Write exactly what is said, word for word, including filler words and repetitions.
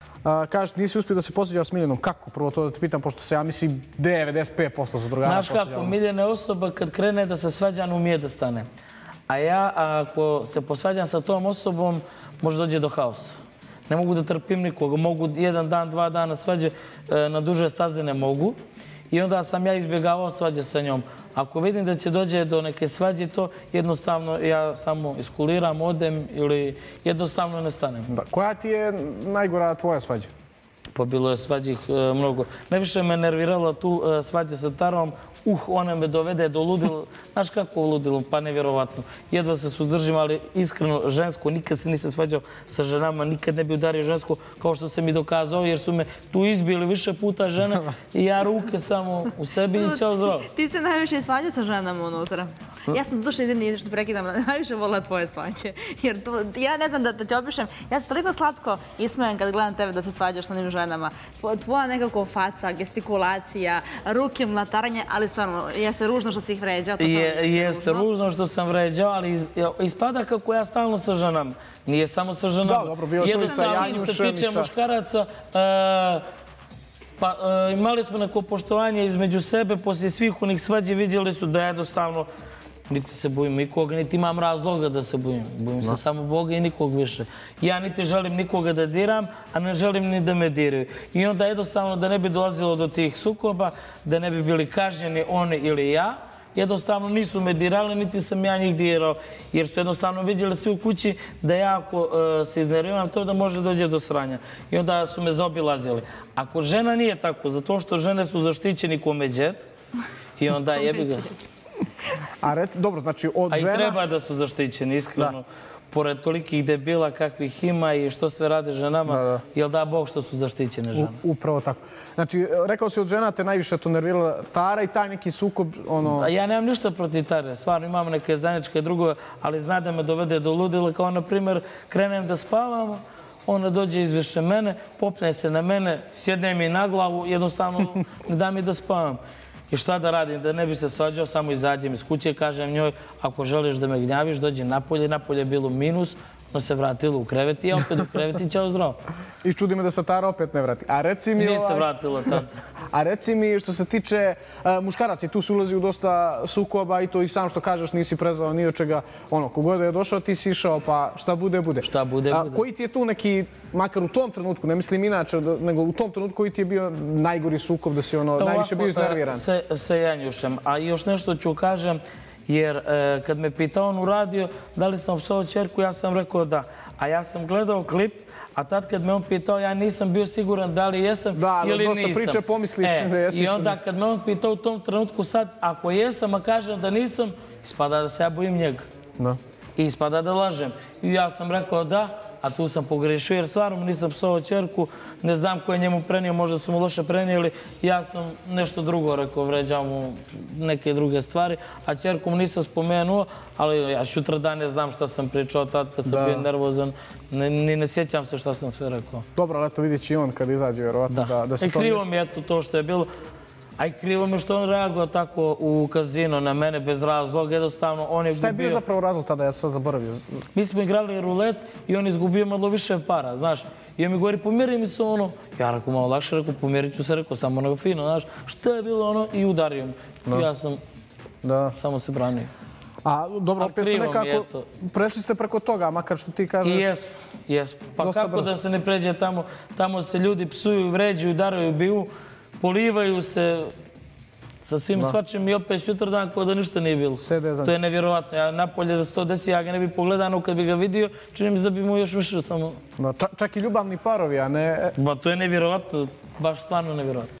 Kažeš, nisi uspio da se posveđaš s Miljanom. Kako? Prvo to da te pitam, pošto se, ja mislim, devedeset pet posto za drugara posveđavamo. Znaš kako, Miljan je osoba kad krene da se svađa, ne umije da stane. A ja, ako se posvađam sa tom osobom, može dođe do haosa. Ne mogu da trpim nikoga. Mogu jedan dan, dva dana svađe, na duže staze ne mogu. I onda sam ja izbjegavao svađe sa njom. Ako vidim da će dođe do neke svađe, to jednostavno ja samo iskuliram, odem ili jednostavno ne stanem. Koja ti je najgora tvoja svađa? Pa bilo je svađih mnogo. Najviše me nervirala tu svađa sa Tarom. Uh, ona me dovede do ludila. Znaš kako ludilo? Pa nevjerovatno. Jedva se sudržim, ali iskreno žensko. Nikad se nisam svađao sa ženama, nikad ne bi udario žensko kao što sam i dokazao, jer su me tu izbili više puta žene i ja ruke samo u sebi i ćao zdravo. Ti se najviše svađao sa ženama unutra. Ja sam duše izvini što prekidam, najviše volila tvoje svađe. Jer ja ne znam da te opišem. Ja sam toliko slatko ismejem kad gledam tebe da se svađaš sa onim ženama. Tvoja nekako faca, gestikulacija, ruke, mlataranje, ali stvarno, jeste ružno što si ih vređao? Jeste ružno što sam vređao, ali ispada kako ja stalno sa ženama. Nije samo sa ženama. Da, dobro, bilo to i sa Janjušem. Jednostavno, što se tiče muškaraca, pa imali smo neko poštovanje između sebe, poslije svih onih svađe vidjeli su da jednostavno niti se bojim nikoga, niti imam razloga da se bojim. Bojim se samo Boga i nikog više. Ja niti želim nikoga da diram, a ne želim ni da me diraju. I onda jednostavno da ne bi dolazilo do tih sukoba, da ne bi bili kažnjeni oni ili ja, jednostavno nisu me dirali, niti sam ja njih dirao. Jer su jednostavno vidjeli svi u kući da ja ako se iznerviram, to da može dođe do sranja. I onda su me zaobilazili. Ako žena nije tako, zato što žene su zaštićeni ko međed, i onda jebi ga. A reci, dobro, znači od žena... A i treba da su zaštićeni, iskreno. Pored tolikih debila kakvih ima i što sve rade ženama, jel da Bog što su zaštićene žene? Upravo tako. Znači, rekao si od žena te najviše to nervirala Tara i taj neki sukob, ono... Ja nemam ništa protiv Tare, stvarno imam neke zajedničke drugove, ali zna da me dovede do ludila, kao na primjer krenem da spavam, ona dođe izviše mene, popne se na mene, sjedne mi na glavu, jednostavno ne da mi da spavam. I šta da radim, da ne bi se svađao, samo izađem iz kuće i kažem njoj, ako želiš da me gnjaviš, dođi napolje. Napolje je bilo minus, ona se vratila u krevet i ja opet u krevet i ćao zdravo. I čudi me da se Tara opet ne vrati. A reci mi... Nije se vratila tad. A reci mi što se tiče muškaraca, tu se ulazi u dosta sukoba i to i sam što kažeš nisi prezao ni od čega. Ono, kogod je došao, ti si išao, pa šta bude, bude. Šta bude, bude. Koji ti je tu neki, makar u tom trenutku, ne mislim inače, nego u tom trenutku koji ti je bio najgori sukob, da si ono najviše bio iznerviran? Sa Janjušem. A još nešto ću kažem, jer kad me pitao on u radio da li sam psovao ćerku, ja sam rekao da. A ja sam gledao klip, a tad kad me on pitao, ja nisam bio siguran da li jesam ili nisam. Da, dosta priče pomisliš da jesi. I onda kad me on pitao u tom trenutku sad, ako jesam, a kažem da nisam, ispada da se ja bojim njega. I ispada da lažem. I ja sam rekao da, a tu sam pogrešio jer stvarno nisam psovao ćerku, ne znam ko je njemu prenio, možda su mu loše prenijeli, ja sam nešto drugo rekao, vređao mu neke druge stvari, a ćerku mu nisam spomenuo, ali ja sutra dan ne znam šta sam pričao tad kad sam bio nervozan, ni ne sjećam se šta sam sve rekao. Dobro, ali eto vidjet će i on kad izađe, vjerovatno da se to... I krivo mi je to što je bilo. A i krivo mi što on reagovao tako u kazino na mene bez razloga, jednostavno on je gubio... Šta je bio zapravo razlog tada, ja sam zaboravio? Mi smo igrali rulet i on izgubio malo više para, znaš. I on mi govori, pomiri mi se ono. Ja rekao, malo lakše, rekao, pomirit ću se, rekao, samo ono fino, znaš. Šta je bilo ono? I udario mi. Ja sam samo se branio. A dobro, opet se nekako, prešli ste preko toga, makar što ti kažeš... I jesmo, jesmo. Pa kako da se ne pređe tamo, tamo se ljudi psuju, vređuju, daraju, biju. Polivaju se sa svim svačim i opet sutra dan kao da ništa nije bilo. To je nevjerovatno. Ja napolje da se to desi, ja ga ne bi pogledano kad bi ga vidio, čini mi se da bi mu još više samo... Čak i ljubavni parovi, a ne... To je nevjerovatno, baš stvarno nevjerovatno.